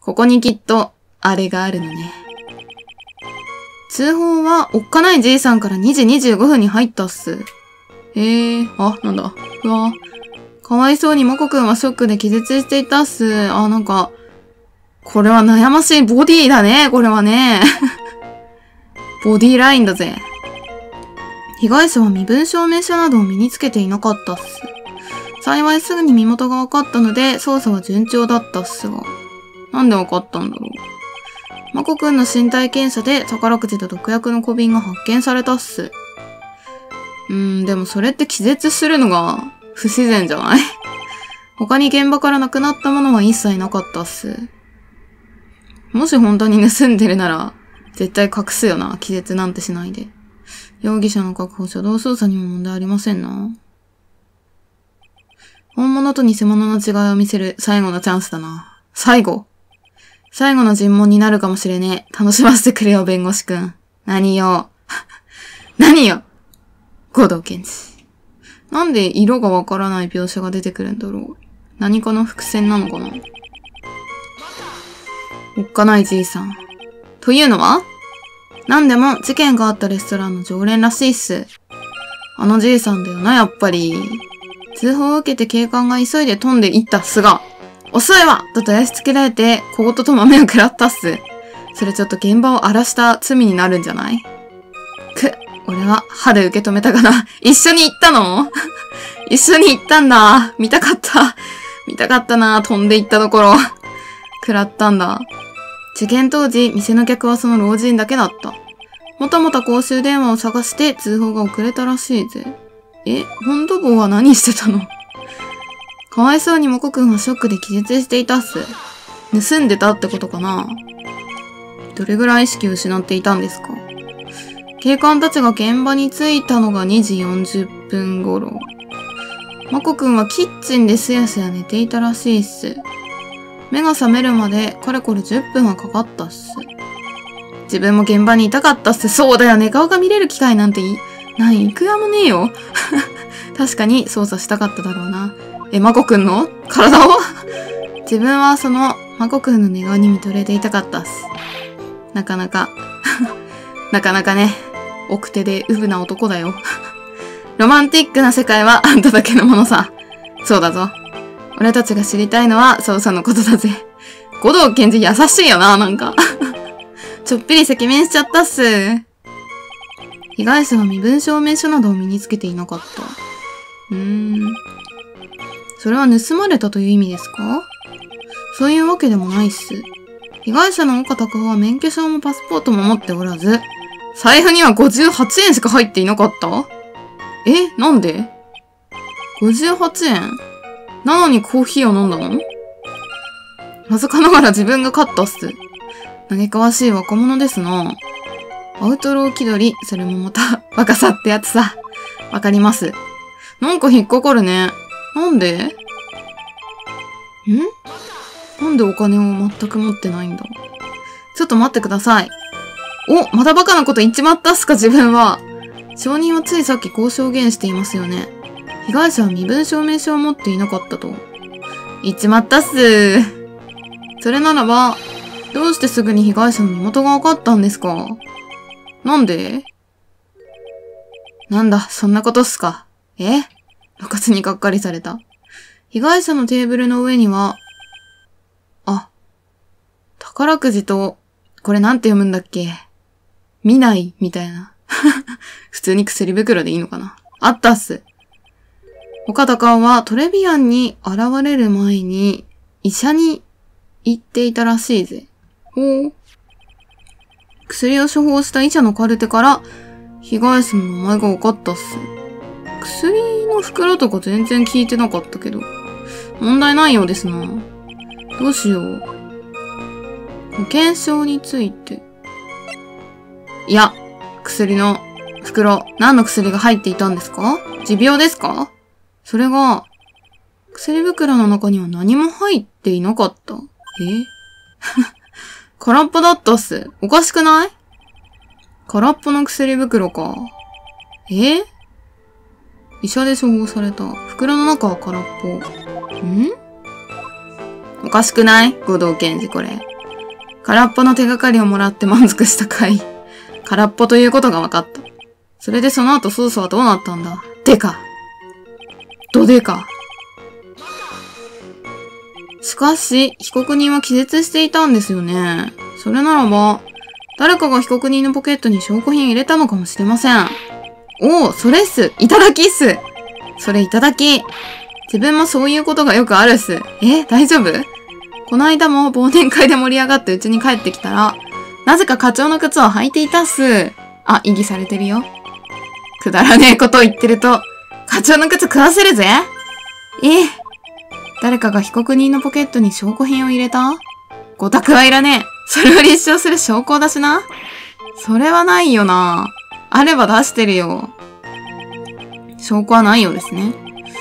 ここにきっと、あれがあるのね。通報は、おっかないじいさんから2時25分に入ったっす。なんだ。うわかわいそうにまこくんはショックで気絶していたっす。なんか、これは悩ましいボディだね、これはね。ボディラインだぜ。被害者は身分証明書などを身につけていなかったっす。幸いすぐに身元が分かったので、捜査は順調だったっすが。なんで分かったんだろう。まこくんの身体検査で宝くじと毒薬の小瓶が発見されたっす。でもそれって気絶するのが不自然じゃない？他に現場からなくなったものは一切なかったっす。もし本当に盗んでるなら、絶対隠すよな。気絶なんてしないで。容疑者の確保、初動捜査にも問題ありませんな。本物と偽物の違いを見せる最後のチャンスだな。最後の尋問になるかもしれねえ。楽しませてくれよ、弁護士くん。何よ。何よ。護道検事。なんで色がわからない描写が出てくるんだろう。何かの伏線なのかな。おっかないじいさん。というのは？なんでも事件があったレストランの常連らしいっす。あのじいさんだよな、やっぱり。通報を受けて警官が急いで飛んでいったっすが、遅いわとやしつけられて小言と豆を食らったっす。それちょっと現場を荒らした罪になるんじゃない？俺は歯で受け止めたかな。一緒に行ったの？一緒に行ったんだ。見たかったな。飛んで行ったところ。食らったんだ。事件当時、店の客はその老人だけだった。もたもた公衆電話を探して通報が遅れたらしいぜ。本土坊は何してたの？かわいそうにもこくんはショックで気絶していたっす。盗んでたってことかな？どれぐらい意識を失っていたんですか？警官たちが現場に着いたのが2時40分頃。まこくんはキッチンですやすや寝ていたらしいっす。目が覚めるまでかれこれ10分はかかったっす。自分も現場にいたかったっす。そうだよね。顔が見れる機会なんていくらもねえよ。確かに捜査したかっただろうな。まこくんの体を自分はそのまこくんの寝顔に見とれていたかったっす。なかなかね、奥手でウブな男だよ。ロマンティックな世界はあんただけのものさ。そうだぞ。俺たちが知りたいのは捜査のことだぜ。護道検事優しいよな、なんか。ちょっぴり赤面しちゃったっす。被害者は身分証明書などを身につけていなかった。それは盗まれたという意味ですか？そういうわけでもないっす。被害者の岡拓夫は免許証もパスポートも持っておらず、財布には58円しか入っていなかった？なんで？ 58 円？なのにコーヒーを飲んだの？まさかながら自分が勝ったっす。嘆かわしい若者ですな。アウトロー気取り、それもまた若さってやつさ。わかります。なんか引っかかるね。なんで？なんでお金を全く持ってないんだ？ちょっと待ってください。またバカなこと言っちまったっすか、自分は。証人はついさっきこう証言していますよね。被害者は身分証明書を持っていなかったと。言っちまったっす。それならば、どうしてすぐに被害者の身元が分かったんですか？なんで？なんだ、そんなことっすか。露骨にがっかりされた。被害者のテーブルの上には、宝くじと、これなんて読むんだっけ？見ないみたいな。普通に薬袋でいいのかな。あったっす。岡田川はトレビアンに現れる前に医者に行っていたらしいぜ。薬を処方した医者のカルテから被害者の名前が分かったっす。薬の袋とか全然聞いてなかったけど。問題ないようですな。どうしよう。保険証について。いや、薬の袋、何の薬が入っていたんですか？持病ですか？それが、薬袋の中には何も入っていなかった。空っぽだったっす。おかしくない？空っぽの薬袋か。医者で処方された。袋の中は空っぽ。おかしくない？護道検事これ。 空っぽの手がかりをもらって満足したかい。空っぽということが分かった。それでその後捜査はどうなったんだ。でか。どでか。しかし、被告人は気絶していたんですよね。それならば、誰かが被告人のポケットに証拠品入れたのかもしれません。おお、それっす。いただきっす。それいただき。自分もそういうことがよくあるっす。大丈夫？この間も忘年会で盛り上がって家に帰ってきたら、なぜか課長の靴を履いていたっす。あ、異議されてるよ。くだらねえことを言ってると、課長の靴食わせるぜ。誰かが被告人のポケットに証拠品を入れた？ご託はいらねえ。それを立証する証拠だしな。それはないよな。あれば出してるよ。証拠はないようですね。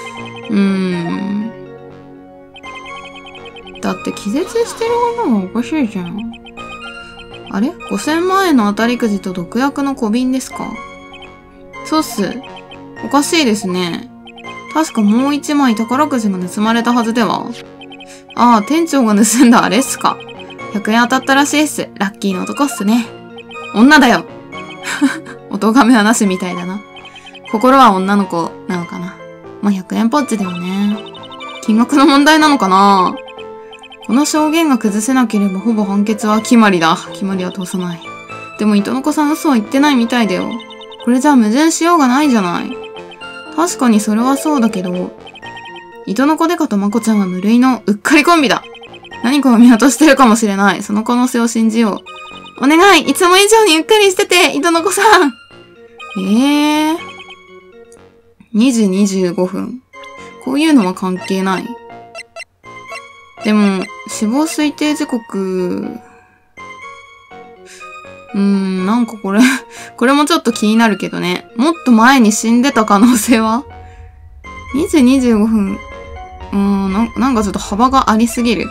だって気絶してるものがおかしいじゃん。あれ ?5000 万円の当たりくじと毒薬の小瓶ですか？そうっす。おかしいですね。確かもう一枚宝くじが盗まれたはずでは。ああ、店長が盗んだあれっすか。100円当たったらしいっす。ラッキーな男っすね。女だよ。お咎めはなしみたいだな。心は女の子なのかな。まあ、100円ポッチだよね。金額の問題なのかな。この証言が崩せなければほぼ判決は決まりだ。決まりは通さない。でも糸の子さん嘘を言ってないみたいだよ。これじゃあ矛盾しようがないじゃない。確かにそれはそうだけど、糸の子デカとまこちゃんは無類のうっかりコンビだ。何かを見落としてるかもしれない。その可能性を信じよう。お願い、いつも以上にうっかりしてて、糸の子さん。2時25分。こういうのは関係ない。でも、死亡推定時刻、なんかこれもちょっと気になるけどね。もっと前に死んでた可能性は ?2 時25分。なんかちょっと幅がありすぎる。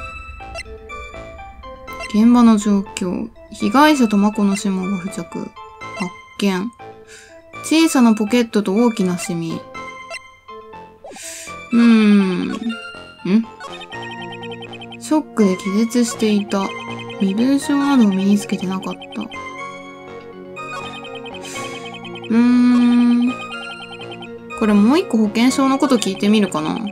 現場の状況。被害者とマコの指紋が付着。発見。小さなポケットと大きなシミ。ショックで気絶していた。身分証などを身につけてなかった。これもう一個保険証のこと聞いてみるかな。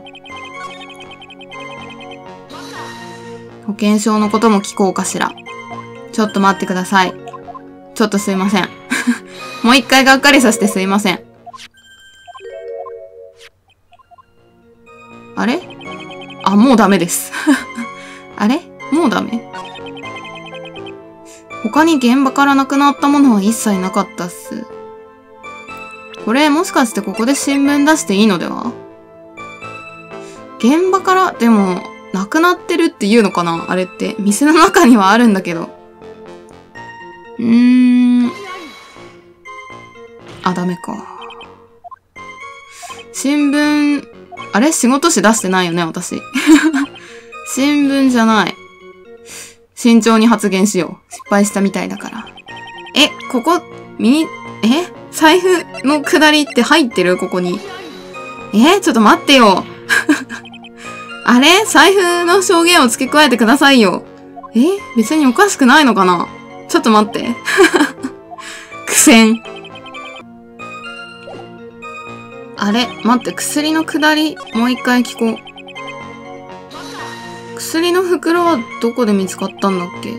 保険証のことも聞こうかしら。ちょっと待ってください。ちょっとすいません。もう一回がっかりさせてすいません。あれ？あ、もうダメです。あれ？もうダメ？他に現場からなくなったものは一切なかったっす。これもしかしてここで新聞出していいのでは？現場から、でも、なくなってるっていうのかな？あれって。店の中にはあるんだけど。ダメか。新聞、あれ仕事紙出してないよね、私。新聞じゃない。慎重に発言しよう。失敗したみたいだから。ここ、財布の下りって入ってるここに。ちょっと待ってよ。あれ財布の証言を付け加えてくださいよ。別におかしくないのかな？ちょっと待って。苦戦。あれ待って、薬の下り、もう一回聞こう。薬の袋はどこで見つかったんだっけ？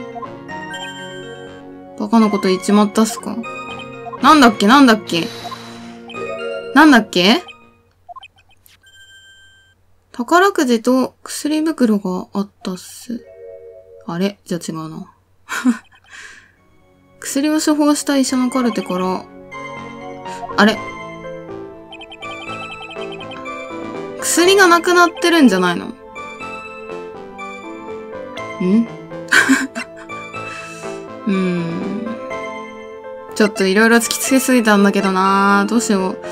バカなこと言っちまったっすか？なんだっけ宝くじと薬袋があったっす。あれ？じゃあ違うな。薬を処方した医者のカルテから、あれ？薬がなくなってるんじゃないの？ちょっといろいろ突きつけすぎたんだけどな。どうしよう。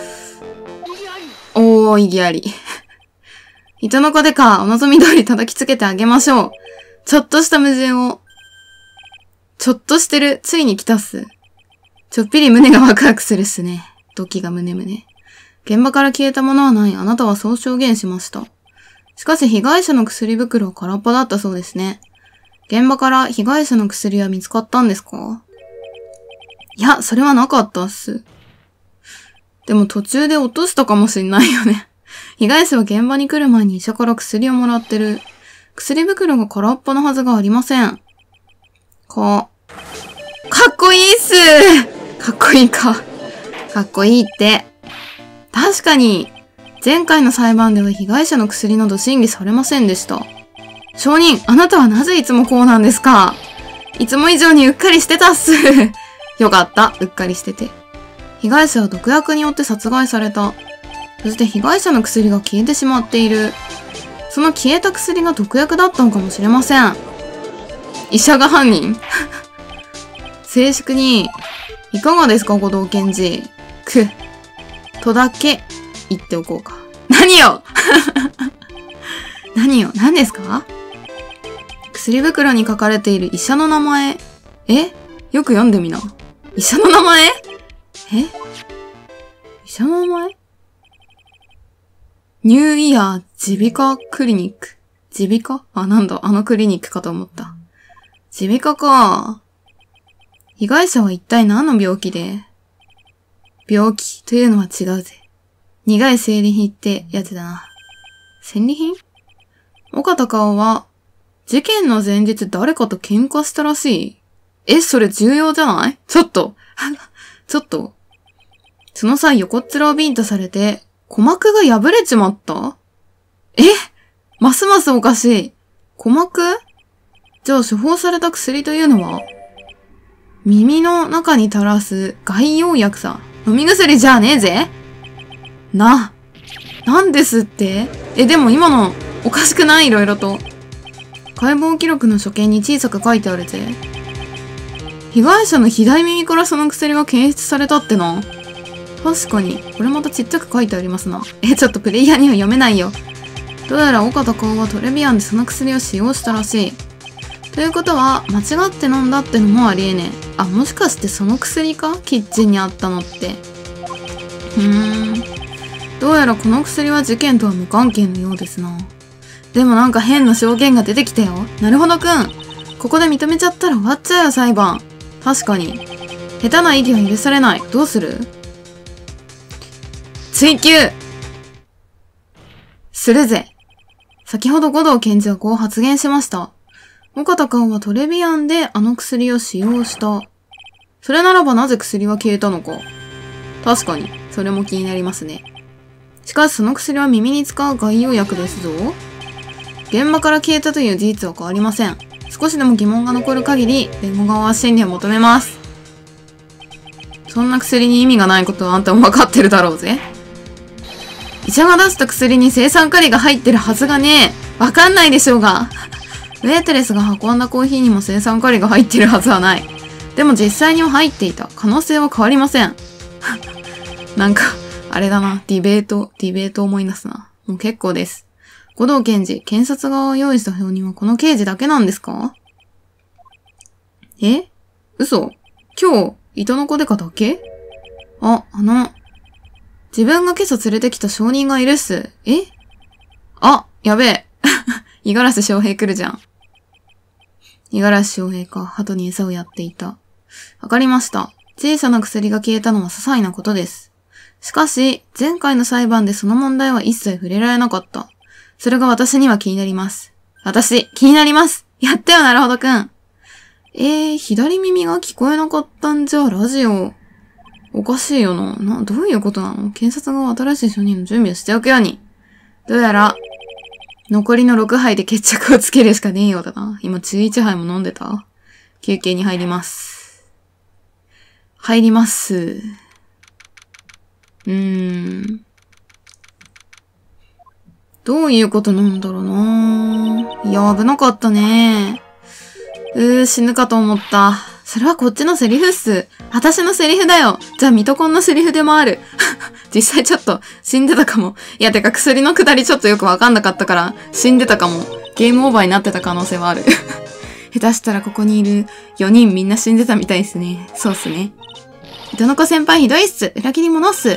意義あり。糸の子でか、お望み通り叩きつけてあげましょう。ちょっとした矛盾を。ちょっとしてる。ついに来たっす。ちょっぴり胸がワクワクするっすね。ドキが胸胸。現場から消えたものはない。あなたはそう証言しました。しかし被害者の薬袋は空っぽだったそうですね。 現場から被害者の薬は見つかったんですか？いや、それはなかったっす。でも途中で落としたかもしんないよね。被害者は現場に来る前に医者から薬をもらってる。薬袋が空っぽのはずがありません。かっこいいっす。かっこいいか。かっこいいって。確かに、前回の裁判では被害者の薬など審議されませんでした。証人、あなたはなぜいつもこうなんですか？いつも以上にうっかりしてたっす。よかった、うっかりしてて。被害者は毒薬によって殺害された。そして被害者の薬が消えてしまっている。その消えた薬が毒薬だったのかもしれません。医者が犯人？静粛に、いかがですか、護道検事。とだけ言っておこうか。何よ何ですか？薬袋に書かれている医者の名前。よく読んでみな。医者の名前？医者の名前？ニューイヤー耳鼻科クリニック。耳鼻科？なんだ、あのクリニックかと思った。耳鼻科か。被害者は一体何の病気で？病気というのは違うぜ。苦い生理品ってやつだな。戦利品？岡田薫は、事件の前日誰かと喧嘩したらしい。それ重要じゃない？ちょっと。その際横っ面をビンタされて、鼓膜が破れちまった？ますますおかしい。鼓膜？じゃあ処方された薬というのは？耳の中に垂らす外用薬さ。飲み薬じゃねえぜ。なんですって？でも今のおかしくない？いろいろと。解剖記録の所見に小さく書いてあるぜ。被害者の左耳からその薬が検出されたってな。確かに、これまたちっちゃく書いてありますな。ちょっとプレイヤーには読めないよ。どうやら岡田薫はトレビアンでその薬を使用したらしい。ということは、間違って飲んだってのもありえねえ。もしかしてその薬か？キッチンにあったのって。どうやらこの薬は事件とは無関係のようですな。でもなんか変な証言が出てきたよ。なるほどくん。ここで認めちゃったら終わっちゃうよ、裁判。確かに。下手な意義は許されない。どうする？追及するぜ。先ほど護道検事はこう発言しました。岡田薫はトレビアンであの薬を使用した。それならばなぜ薬は消えたのか。確かに、それも気になりますね。しかしその薬は耳に使う外用薬ですぞ。現場から消えたという事実は変わりません。少しでも疑問が残る限り、弁護側は審理を求めます。そんな薬に意味がないことはあんたも分かってるだろうぜ。医者が出した薬に青酸カリが入ってるはずがねえ。わかんないでしょうが。ウェーテレスが運んだコーヒーにも青酸カリが入ってるはずはない。でも実際には入っていた。可能性は変わりません。なんか、あれだな。ディベート思い出すな。もう結構です。護道検事、検察側を用意した表人はこの刑事だけなんですか？嘘？今日、糸の子デカだけ？自分が今朝連れてきた証人がいるっす。やべえ。五十嵐翔平来るじゃん。五十嵐翔平か、鳩に餌をやっていた。わかりました。小さな薬が消えたのは些細なことです。しかし、前回の裁判でその問題は一切触れられなかった。それが私には気になります。気になります。やったよ、なるほどくん。左耳が聞こえなかったんじゃ、ラジオ。おかしいよな。どういうことなの？検察側は新しい証人の準備をしておくように。どうやら、残りの6杯で決着をつけるしかねえようだな。今11杯も飲んでた？休憩に入ります。どういうことなんだろうな。いや、危なかったね。死ぬかと思った。それはこっちのセリフっす。私のセリフだよ。じゃあミトコンのセリフでもある。実際ちょっと死んでたかも。いや、てか薬の下りちょっとよくわかんなかったから死んでたかも。ゲームオーバーになってた可能性はある。下手したらここにいる4人みんな死んでたみたいですね。そうっすね。糸の子先輩ひどいっす。裏切り者っす。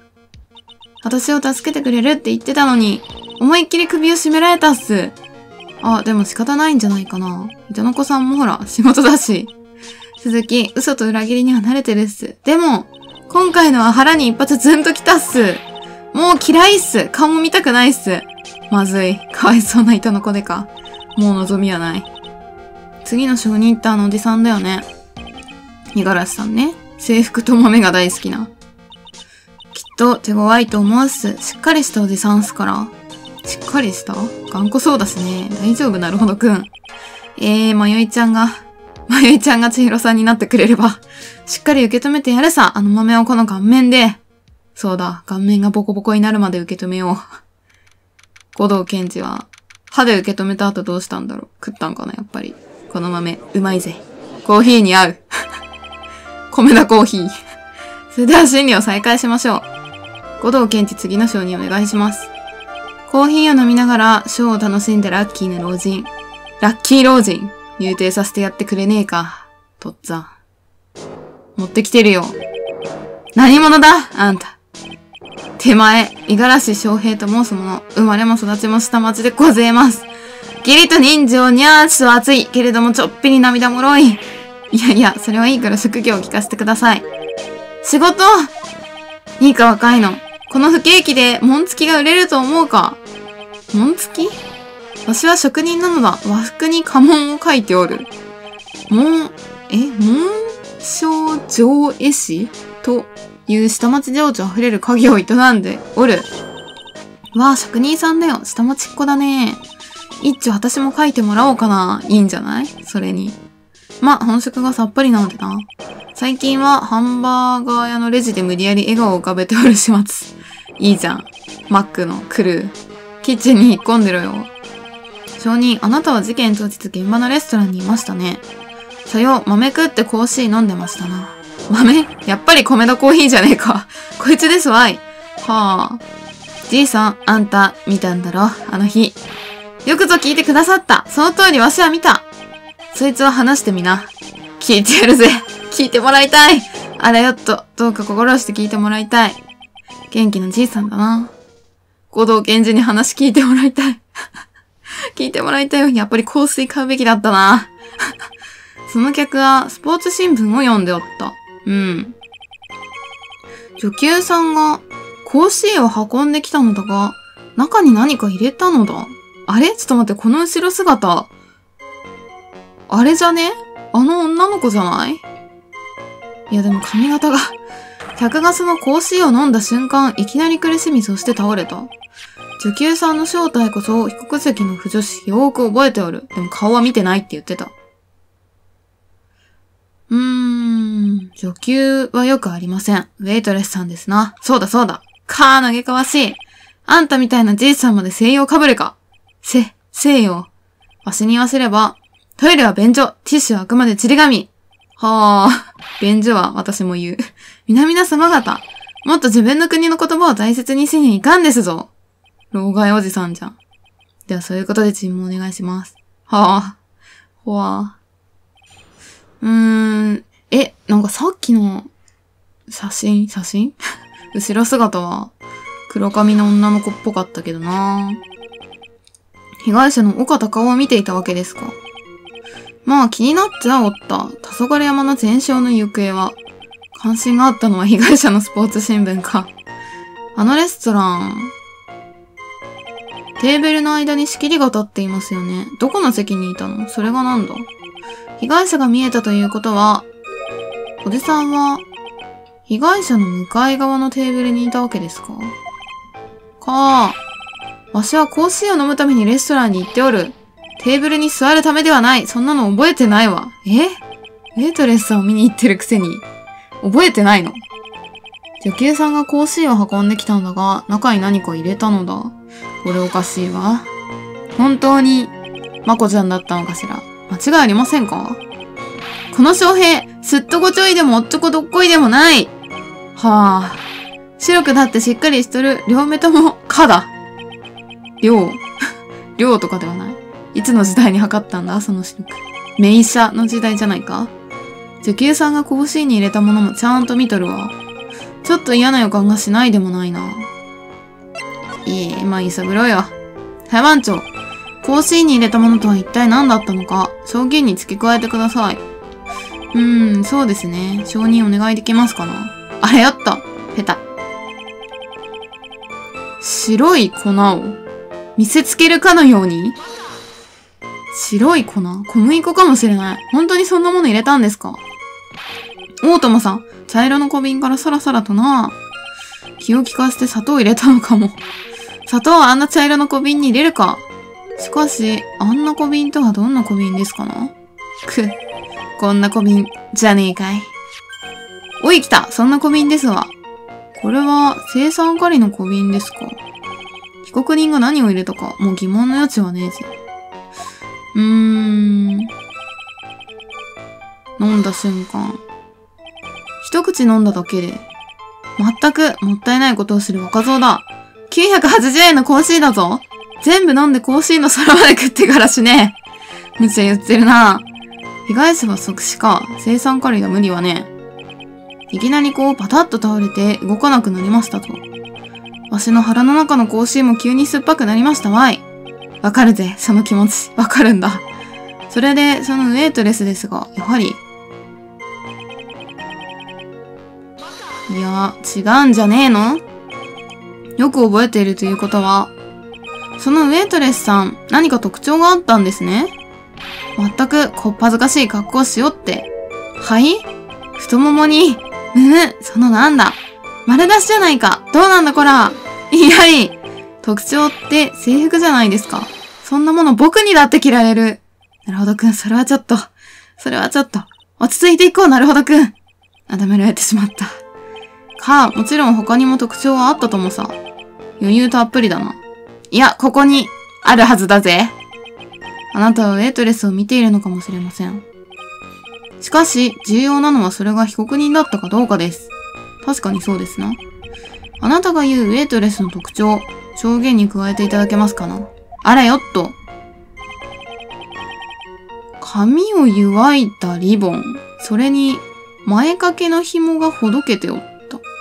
私を助けてくれるって言ってたのに、思いっきり首を絞められたっす。 あ、でも仕方ないんじゃないかな。糸の子さんもほら、仕事だし。鈴木、嘘と裏切りには慣れてるっす。でも、今回のは腹に一発ズンときたっす。もう嫌いっす。顔も見たくないっす。まずい。かわいそうな糸の子でか。もう望みはない。次の小人っておじさんだよね。五十嵐さんね。制服と豆が大好きな。きっと手強いと思うっす。しっかりしたおじさんっすから。しっかりした頑固そうだしね。大丈夫なるほどくん。まゆいちゃんが千尋さんになってくれれば、しっかり受け止めてやるさ。あの豆をこの顔面で。そうだ、顔面がボコボコになるまで受け止めよう。五道健二は、歯で受け止めた後どうしたんだろう。食ったんかな、やっぱり。この豆、うまいぜ。コーヒーに合う。米田コーヒー。それでは審理を再開しましょう。五道健二次の章にお願いします。コーヒーを飲みながら、ショーを楽しんでラッキーな老人。ラッキー老人。入廷させてやってくれねえか。とっつぁん。持ってきてるよ。何者だあんた。手前、五十嵐翔平と申す者。生まれも育ちも下町でごぜえます。義理と人情にゃーちと熱い。けれどもちょっぴり涙もろい。いやいや、それはいいから職業を聞かせてください。仕事いいか若いの。この不景気で紋付きが売れると思うか。紋付きわしは職人なのだ。和服に家紋を書いておる。紋章上絵師という下町情緒あふれる家業を営んでおる。わあ、職人さんだよ。下町っ子だね。一丁私も書いてもらおうかな。いいんじゃないそれに。ま、本職がさっぱりなのでな。最近はハンバーガー屋のレジで無理やり笑顔を浮かべておる始末。いいじゃん。マックのクルー。キッチンに引っ込んでろよ。証人、あなたは事件当日現場のレストランにいましたね。さよ、豆食ってコーヒー飲んでましたな。豆やっぱり米田コーヒーじゃねえか。こいつですわい。はあ。じいさん、あんた、見たんだろあの日。よくぞ聞いてくださった。その通りわしは見た。そいつは話してみな。聞いてやるぜ。聞いてもらいたい。あらよっと、どうか心して聞いてもらいたい。元気なじいさんだな。五道健二に話聞いてもらいたい。聞いてもらいたいよ。やっぱり香水買うべきだったな。その客はスポーツ新聞を読んでおった。うん。女給さんがコーヒーを運んできたのだが、中に何か入れたのだ。あれちょっと待って、この後ろ姿。あれじゃねあの女の子じゃないいやでも髪型が。客がそのコーヒーを飲んだ瞬間、いきなり苦しみ、そして倒れた。女給さんの正体こそ被告席の不女子、よーく覚えておる。でも顔は見てないって言ってた。女給はよくありません。ウェイトレスさんですな。そうだそうだ。かー、嘆かわしい。あんたみたいなじいさんまで西洋かぶれか。西洋。わしに言わせれば、トイレは便所、ティッシュはあくまでちり紙。はあ、便所は私も言う。皆様方、もっと自分の国の言葉を大切にしにいかんですぞ。老害おじさんじゃん。ではそういうことで尋問お願いします。はあ、ほわ。なんかさっきの写真後ろ姿は黒髪の女の子っぽかったけどな。被害者の岡高尾を見ていたわけですか。まあ気になっちゃおった。黄昏山の全焼の行方は。関心があったのは被害者のスポーツ新聞か。あのレストラン、テーブルの間に仕切りが立っていますよね。どこの席にいたの？それがなんだ？被害者が見えたということは、おじさんは、被害者の向かい側のテーブルにいたわけですか？わしはコーヒーを飲むためにレストランに行っておる。テーブルに座るためではない。そんなの覚えてないわ。ウェイトレスさんを見に行ってるくせに、覚えてないの？女給さんがコーヒーを運んできたんだが、中に何か入れたのだ。これおかしいわ。本当に、まこちゃんだったのかしら。間違いありませんか？この翔平、すっとごちょいでもおっちょこどっこいでもない。はあ。白くだってしっかりしとる。両目とも、かだ。量とかではない。いつの時代に測ったんだその白く。名車の時代じゃないか？女給さんがコーヒーに入れたものもちゃんと見とるわ。ちょっと嫌な予感がしないでもないな。まあいいさぐろよ。裁判長、 コーヒーに入れたものとは一体何だったのか、証言に付け加えてください。そうですね。承認お願いできますかな。あれやった。ペタ。白い粉を見せつけるかのように白い粉小麦粉かもしれない。本当にそんなもの入れたんですか？大友さん、茶色の小瓶からさらさらとな。気を利かせて砂糖を入れたのかも。砂糖はあんな茶色の小瓶に入れるか。しかし、あんな小瓶とはどんな小瓶ですかな？こんな小瓶じゃねえかい。おい来た、そんな小瓶ですわ。これは生産狩りの小瓶ですか？被告人が何を入れたか、もう疑問の余地はねえぜ。飲んだ瞬間。一口飲んだだけで。全くもったいないことをする若造だ。980円のコーヒーだぞ。全部飲んでコーヒーの皿まで食ってからしねえ。無茶言ってるな。被害者は即死か。生産狩りが無理はね。いきなりこうパタッと倒れて動かなくなりましたと。わしの腹の中のコーヒーも急に酸っぱくなりましたわい。わかるぜ、その気持ち。わかるんだ。それで、そのウェイトレスですが、やはり。いや、違うんじゃねえの？よく覚えているということは、そのウェイトレスさん、何か特徴があったんですね。全くこっぱずかしい格好をしよって。はい？太ももに、そのなんだ。丸出しじゃないか。どうなんだこら。いやい。特徴って制服じゃないですか。そんなもの僕にだって着られる。なるほどくん、それはちょっと。落ち着いていこう、なるほどくん。ダめられてしまった。もちろん他にも特徴はあったともさ。余裕たっぷりだな。いや、ここに、あるはずだぜ。あなたはウェイトレスを見ているのかもしれません。しかし、重要なのはそれが被告人だったかどうかです。確かにそうですな。あなたが言うウェイトレスの特徴、証言に加えていただけますかな。あらよっと。髪を湯わいたリボン。それに、前掛けの紐がほどけておった。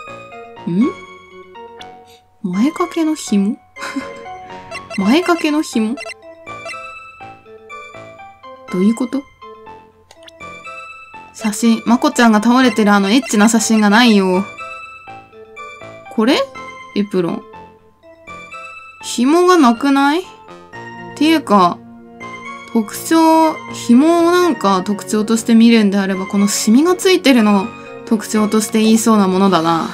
前掛けの紐前掛けの紐どういうこと？写真、まこちゃんが倒れてるエッチな写真がないよ。これ？エプロン。紐がなくない？っていうか、紐をなんか特徴として見るんであれば、このシミがついてるのを特徴として言いそうなものだな。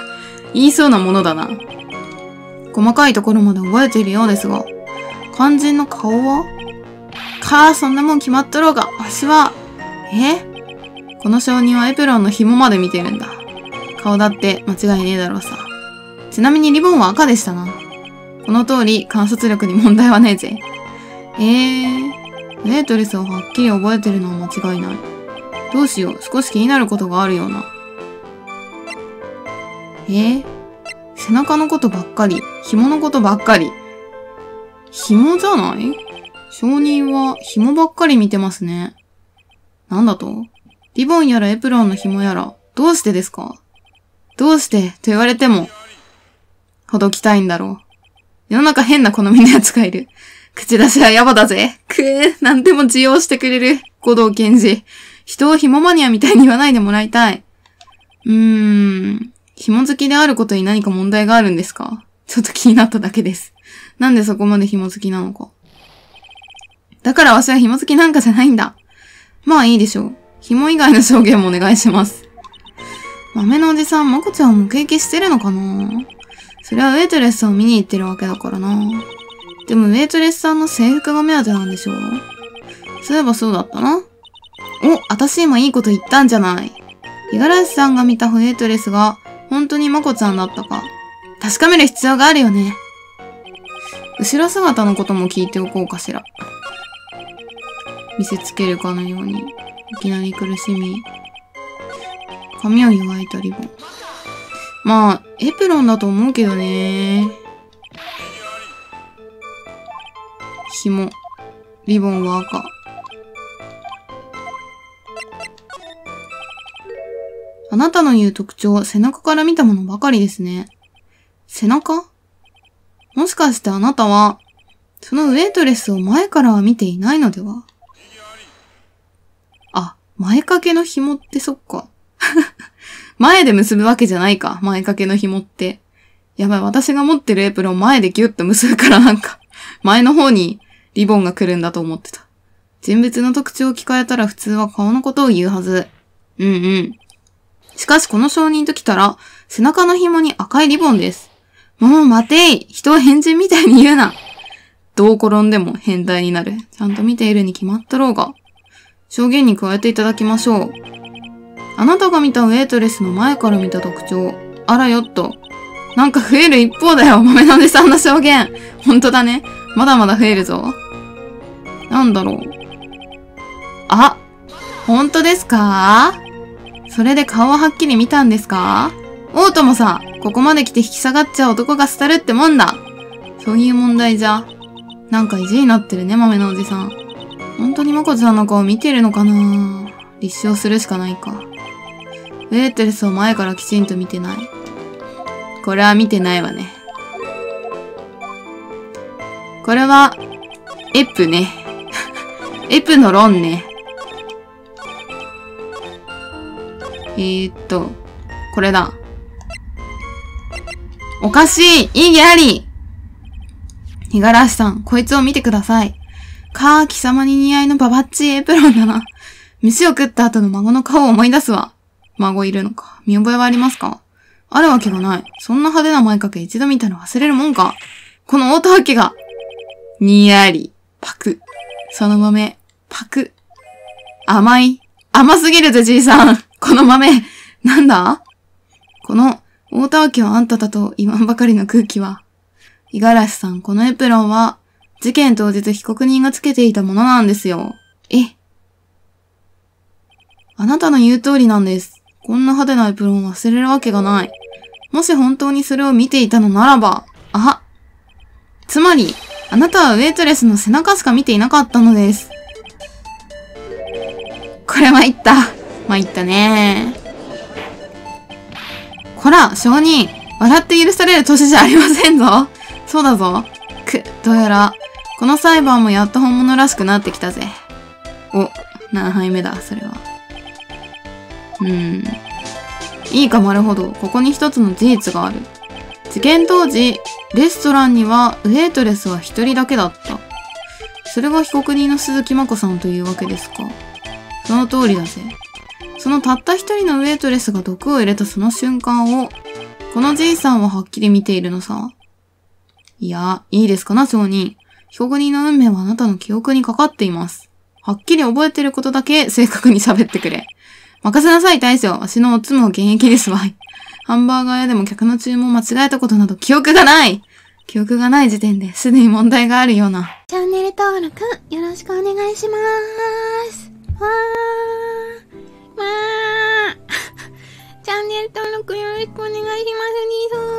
細かいところまで覚えているようですが、肝心の顔は？そんなもん決まっとろうが、わしは、この証人はエプロンの紐まで見てるんだ。顔だって間違いねえだろうさ。ちなみにリボンは赤でしたな。この通り観察力に問題はねえぜ。ウェイトレスをはっきり覚えてるのは間違いない。どうしよう、少し気になることがあるような。背中のことばっかり、紐のことばっかり。紐じゃない？証人は紐ばっかり見てますね。なんだと？リボンやらエプロンの紐やら、どうしてですか？どうしてと言われても、ほどきたいんだろう。世の中変な好みのやつがいる。口出しはヤバだぜ。なんでも自用してくれる。護道検事。人を紐マニアみたいに言わないでもらいたい。紐好きであることに何か問題があるんですか？ちょっと気になっただけです。なんでそこまで紐好きなのか。だからわしは紐好きなんかじゃないんだ。まあいいでしょう。紐以外の証言もお願いします。豆のおじさん、まこちゃんを目撃してるのかな？それはウェイトレスさんを見に行ってるわけだからな。でもウェイトレスさんの制服が目当てなんでしょう？そういえばそうだったな。私今いいこと言ったんじゃない。五十嵐さんが見たウェイトレスが本当にまこちゃんだったか確かめる必要があるよね。後ろ姿のことも聞いておこうかしら。見せつけるかのように、いきなり苦しみ、髪を湯わいたリボン。まあ、エプロンだと思うけどね。紐、リボンは赤。あなたの言う特徴、背中から見たものばかりですね。背中？もしかしてあなたは、 そのウェイトレスを前からは見ていないのでは？あ、前掛けの紐ってそっか。前で結ぶわけじゃないか、前掛けの紐って。やばい、私が持ってるエプロン前でギュッと結ぶからなんか、前の方にリボンが来るんだと思ってた。人物の特徴を聞かれたら普通は顔のことを言うはず。うんうん。しかしこの証人と来たら、背中の紐に赤いリボンです。もう待てい！人を変人みたいに言うな！どう転んでも変態になる。ちゃんと見ているに決まったろうが。証言に加えていただきましょう。あなたが見たウェイトレスの前から見た特徴。あらよっと。なんか増える一方だよ、豆のおじさんの証言。ほんとだね。まだまだ増えるぞ。なんだろう。あ、ほんとですか？それで顔ははっきり見たんですか？大友さん、ここまで来て引き下がっちゃう男が廃るってもんだ。そういう問題じゃ。なんか意地になってるね、豆のおじさん。本当にまこちゃんの顔見てるのかな？立証するしかないか。ウェイトレスを前からきちんと見てない。これは見てないわね。これは、エプね。エプの論ね。これだ。おかしい！異議あり！五十嵐さん、こいつを見てください。貴様に似合いのババッチエプロンだな。飯を食った後の孫の顔を思い出すわ。孫いるのか。見覚えはありますか？あるわけがない。そんな派手な前掛け一度見たら忘れるもんか。この大田明が。にやり。パク。その豆。パク。甘い。甘すぎるぜ、じいさん。この豆。なんだ？この大田明はあんただと言わんばかりの空気は。五十嵐さん、このエプロンは、事件当日被告人がつけていたものなんですよ。あなたの言う通りなんです。こんな派手なエプロンを忘れるわけがない。もし本当にそれを見ていたのならば、つまり、あなたはウェイトレスの背中しか見ていなかったのです。これ参った。参ったね。こら、証人。笑って許される年じゃありませんぞ。そうだぞ。どうやら、この裁判もやっと本物らしくなってきたぜ。お、何杯目だ、それは。いいか、なるほど。ここに一つの事実がある。事件当時、レストランにはウェイトレスは一人だけだった。それが被告人の鈴木真子さんというわけですか。その通りだぜ。そのたった一人のウェイトレスが毒を入れたその瞬間を、このじいさんははっきり見ているのさ。いや、いいですかな、証人。被告人の運命はあなたの記憶にかかっています。はっきり覚えてることだけ正確に喋ってくれ。任せなさい、大将。わしのおつむを現役ですわい。ハンバーガー屋でも客の注文を間違えたことなど記憶がない。記憶がない時点ですでに問題があるような。 チャンネル登録よろしくお願いします。チャンネル登録よろしくお願いします。